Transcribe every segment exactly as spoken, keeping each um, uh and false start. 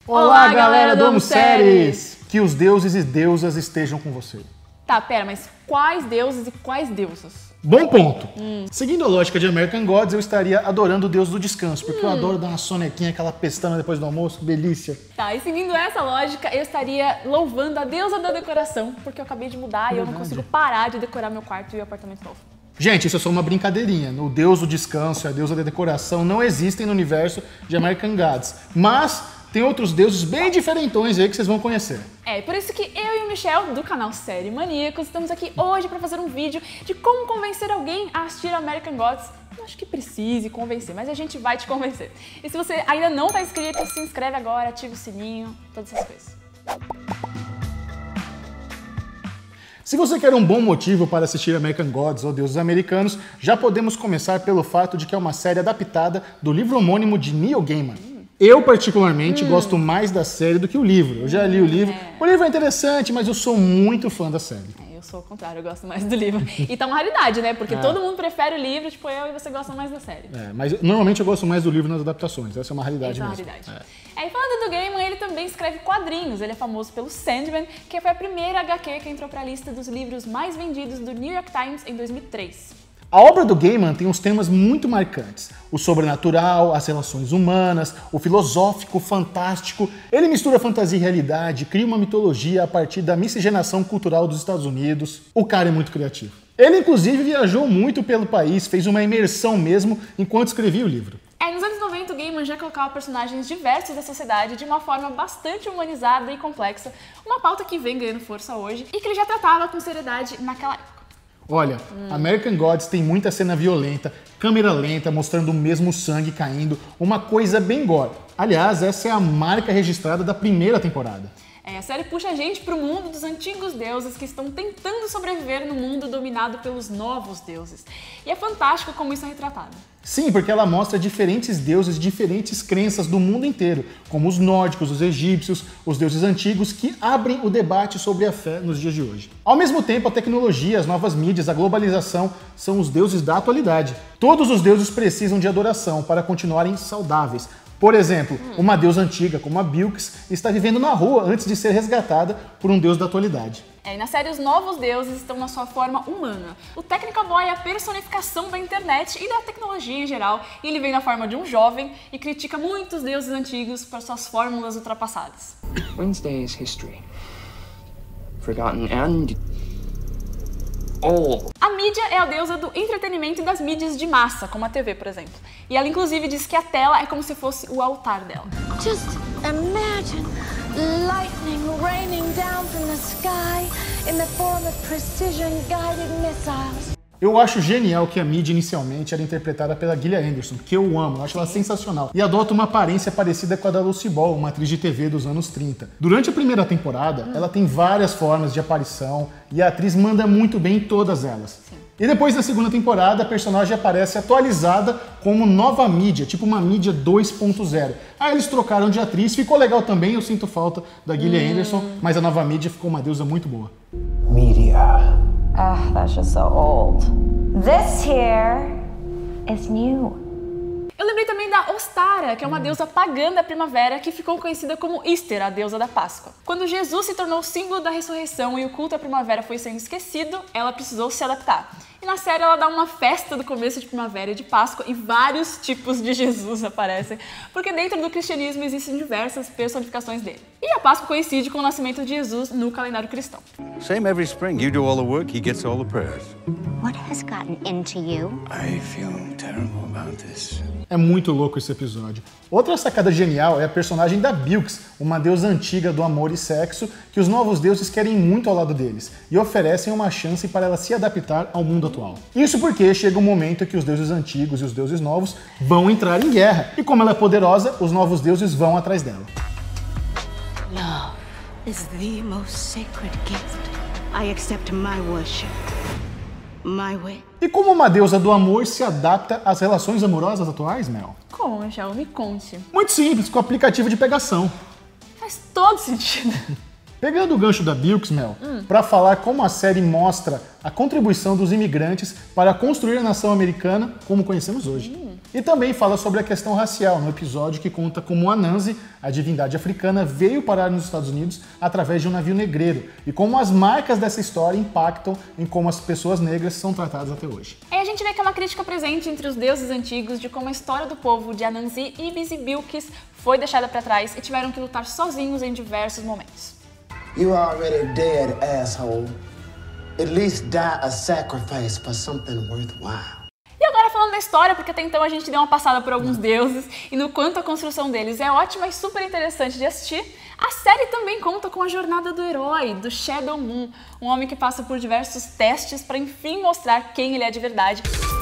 Olá, galera do Amo Séries! Que os deuses e deusas estejam com você. Tá, pera, mas quais deuses e quais deusas? Bom ponto. Hum. Seguindo a lógica de American Gods, eu estaria adorando o deus do descanso, porque hum. eu adoro dar uma sonequinha, aquela pestana depois do almoço, delícia. Tá, e seguindo essa lógica, eu estaria louvando a deusa da decoração, porque eu acabei de mudar Verdade. e eu não consigo parar de decorar meu quarto e o apartamento novo. Gente, isso é só uma brincadeirinha. O deus do descanso e a deusa da decoração não existem no universo de American Gods, mas tem outros deuses bem diferentões aí que vocês vão conhecer. É, por isso que eu e o Michel, do canal Série Maníacos, estamos aqui hoje para fazer um vídeo de como convencer alguém a assistir American Gods. Não acho que precise convencer, mas a gente vai te convencer. E se você ainda não está inscrito, se inscreve agora, ativa o sininho, todas essas coisas. Se você quer um bom motivo para assistir American Gods ou Deuses Americanos, já podemos começar pelo fato de que é uma série adaptada do livro homônimo de Neil Gaiman. Eu, particularmente, hum. gosto mais da série do que o livro. Eu já li o livro. É. O livro é interessante, mas eu sou muito fã da série. É, eu sou o contrário, eu gosto mais do livro. E tá uma raridade, né? Porque é. todo mundo prefere o livro, tipo eu, e você gosta mais da série. É, mas normalmente eu gosto mais do livro nas adaptações. Essa é uma raridade Essa mesmo. É uma raridade. É. É, e falando do Gaiman, ele também escreve quadrinhos. Ele é famoso pelo Sandman, que foi a primeira agá quê que entrou para a lista dos livros mais vendidos do New York Times em dois mil e três. A obra do Gaiman tem uns temas muito marcantes. O sobrenatural, as relações humanas, o filosófico, o fantástico. Ele mistura fantasia e realidade, cria uma mitologia a partir da miscigenação cultural dos Estados Unidos. O cara é muito criativo. Ele, inclusive, viajou muito pelo país, fez uma imersão mesmo enquanto escrevia o livro. É, nos anos noventa, o Gaiman já colocava personagens diversos da sociedade de uma forma bastante humanizada e complexa, uma pauta que vem ganhando força hoje e que ele já tratava com seriedade naquela época. Olha, hum. American Gods tem muita cena violenta, câmera lenta, mostrando o mesmo sangue caindo, uma coisa bem gore. Aliás, essa é a marca registrada da primeira temporada. É, a série puxa a gente para o mundo dos antigos deuses que estão tentando sobreviver no mundo dominado pelos novos deuses. E é fantástico como isso é retratado. Sim, porque ela mostra diferentes deuses, diferentes crenças do mundo inteiro, como os nórdicos, os egípcios, os deuses antigos, que abrem o debate sobre a fé nos dias de hoje. Ao mesmo tempo, a tecnologia, as novas mídias, a globalização são os deuses da atualidade. Todos os deuses precisam de adoração para continuarem saudáveis. Por exemplo, uma deusa antiga, como a Bilks, está vivendo na rua antes de ser resgatada por um deus da atualidade. É, e na série, os novos deuses estão na sua forma humana. O Technical Boy é a personificação da internet e da tecnologia em geral, e ele vem na forma de um jovem e critica muitos deuses antigos por suas fórmulas ultrapassadas. Wednesday is history. Forgotten and old. A mídia é a deusa do entretenimento e das mídias de massa, como a T V, por exemplo. E ela, inclusive, diz que a tela é como se fosse o altar dela. Just imagine lightning raining down from the sky in the form of precision-guided missiles. Eu acho genial que a mídia inicialmente era interpretada pela Gillian Anderson, que eu amo, eu acho ela sensacional, e adota uma aparência parecida com a da Lucy Ball, uma atriz de T V dos anos trinta. Durante a primeira temporada, hum. ela tem várias formas de aparição e a atriz manda muito bem em todas elas. Sim. E depois, na segunda temporada, a personagem aparece atualizada como nova mídia, tipo uma mídia dois ponto zero. Aí eles trocaram de atriz, ficou legal também, eu sinto falta da Gillian hum. Anderson, mas a nova mídia ficou uma deusa muito boa. Media. Ah, that's just so old. This here is new. Eu lembrei também da Ostara, que é uma deusa pagã da primavera que ficou conhecida como Easter, a deusa da Páscoa. Quando Jesus se tornou o símbolo da ressurreição e o culto à primavera foi sendo esquecido, ela precisou se adaptar. E na série ela dá uma festa do começo de primavera e de Páscoa e vários tipos de Jesus aparecem, porque dentro do cristianismo existem diversas personificações dele. E a Páscoa coincide com o nascimento de Jesus no calendário cristão. Same every spring. You do all the work, he gets all the prayers. What has gotten into you? I feel terrible about this. É muito louco esse episódio. Outra sacada genial é a personagem da Bilks, uma deusa antiga do amor e sexo que os novos deuses querem muito ao lado deles e oferecem uma chance para ela se adaptar ao mundo atual. Isso porque chega um momento que os deuses antigos e os deuses novos vão entrar em guerra e como ela é poderosa, os novos deuses vão atrás dela. Love is the most sacred gift. I accept my worship. My way. E como uma deusa do amor se adapta às relações amorosas atuais, Mel? Como, Michel? Me conte. Muito simples, com o aplicativo de pegação. Faz todo sentido. Pegando o gancho da Bilks, Mel, hum. para falar como a série mostra a contribuição dos imigrantes para construir a nação americana como conhecemos hoje. Hum. E também fala sobre a questão racial, no episódio que conta como Anansi, a divindade africana, veio parar nos Estados Unidos através de um navio negreiro e como as marcas dessa história impactam em como as pessoas negras são tratadas até hoje. Aí a gente vê que é uma crítica presente entre os deuses antigos de como a história do povo de Anansi, Ibis e Bilquis foi deixada para trás e tiveram que lutar sozinhos em diversos momentos. You already dead, asshole. At least die a sacrifice for something worthwhile. E agora falando da história, porque até então a gente deu uma passada por alguns deuses e no quanto a construção deles é ótima e super interessante de assistir, a série também conta com a jornada do herói, do Shadow Moon, um homem que passa por diversos testes para enfim mostrar quem ele é de verdade.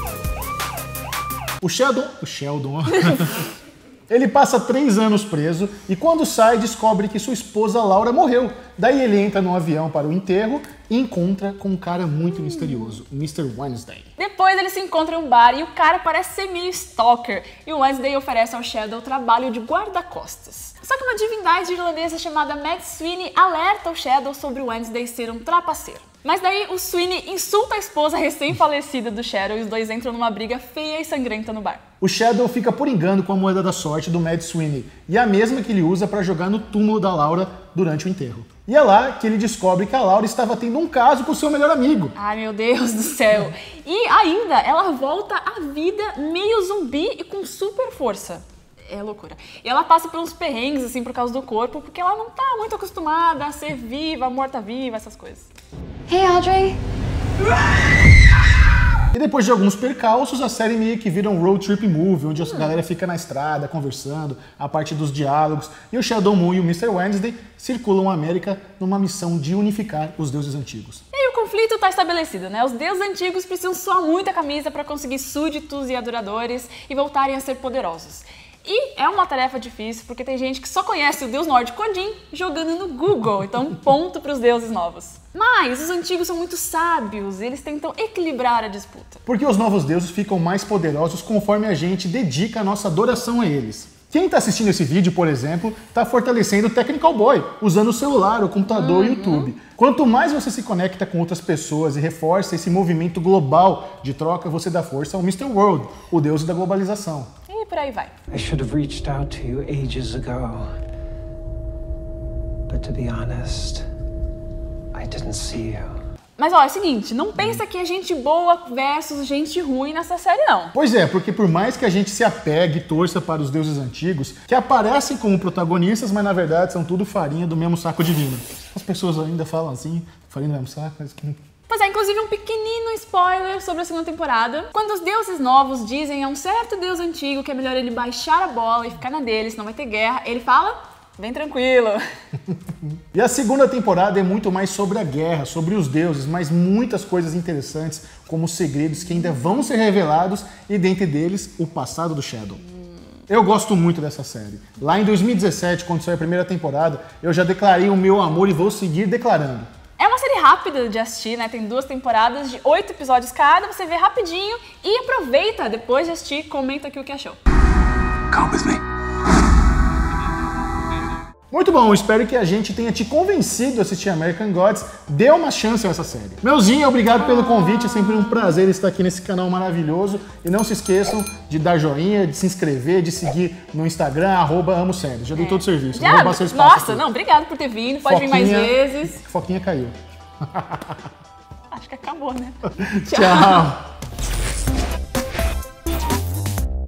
O Sheldon... O Sheldon... Ele passa três anos preso e quando sai descobre que sua esposa Laura morreu. Daí ele entra no avião para o enterro e encontra com um cara muito misterioso, o mister Wednesday. Depois eles se encontram em um bar e o cara parece ser meio stalker e o Wednesday oferece ao Shadow o trabalho de guarda-costas. Só que uma divindade irlandesa chamada Mad Sweeney alerta o Shadow sobre o Wednesday ser um trapaceiro. Mas daí o Sweeney insulta a esposa recém-falecida do Shadow e os dois entram numa briga feia e sangrenta no bar. O Shadow fica por engano com a moeda da sorte do Mad Sweeney e é a mesma que ele usa para jogar no túmulo da Laura durante o enterro. E é lá que ele descobre que a Laura estava tendo um caso com seu melhor amigo. Ai meu Deus do céu! E ainda ela volta à vida meio zumbi e com super força. É loucura. E ela passa por uns perrengues assim por causa do corpo, porque ela não tá muito acostumada a ser viva, morta-viva, essas coisas. Hey, Audrey. E depois de alguns percalços, a série meio que vira um road trip movie, onde a galera fica na estrada, conversando, a parte dos diálogos, e o Shadow Moon e o mister Wednesday circulam a América numa missão de unificar os deuses antigos. E aí o conflito tá estabelecido, né? Os deuses antigos precisam suar muita camisa para conseguir súditos e adoradores e voltarem a ser poderosos. E é uma tarefa difícil, porque tem gente que só conhece o deus nórdico Odin jogando no Google, então um ponto para os deuses novos. Mas os antigos são muito sábios e eles tentam equilibrar a disputa. Porque os novos deuses ficam mais poderosos conforme a gente dedica a nossa adoração a eles. Quem está assistindo esse vídeo, por exemplo, está fortalecendo o Technical Boy, usando o celular, o computador e o YouTube. Quanto mais você se conecta com outras pessoas e reforça esse movimento global de troca, você dá força ao mister World, o deus da globalização. E por aí vai. I should have reached out to you ages ago. But to be honest, I didn't see you. Mas ó, é o seguinte, não pensa que é gente boa versus gente ruim nessa série não. Pois é, porque por mais que a gente se apegue e torça para os deuses antigos, que aparecem como protagonistas, mas na verdade são tudo farinha do mesmo saco de vinho. As pessoas ainda falam assim, farinha do mesmo saco, mas... Pois é, inclusive um pequenino spoiler sobre a segunda temporada. Quando os deuses novos dizem a um certo deus antigo que é melhor ele baixar a bola e ficar na dele, senão vai ter guerra, ele fala, vem tranquilo. E a segunda temporada é muito mais sobre a guerra, sobre os deuses, mas muitas coisas interessantes, como segredos que ainda vão ser revelados e dentre deles, o passado do Shadow. Eu gosto muito dessa série. Lá em dois mil e dezessete, quando saiu a primeira temporada, eu já declarei o meu amor e vou seguir declarando. É uma série rápida de assistir, né? Tem duas temporadas de oito episódios cada, você vê rapidinho e aproveita depois de assistir, comenta aqui o que achou. Come with me. Muito bom, espero que a gente tenha te convencido a assistir American Gods. Dê uma chance a essa série. Meuzinho, obrigado pelo convite, é sempre um prazer estar aqui nesse canal maravilhoso. E não se esqueçam de dar joinha, de se inscrever, de seguir no Instagram, arroba amo séries. Já dei é. todo o serviço. Já, não vou nossa, aqui. Não, obrigado por ter vindo, pode Foquinha, vir mais vezes. Foquinha caiu. Acho que acabou, né? Tchau.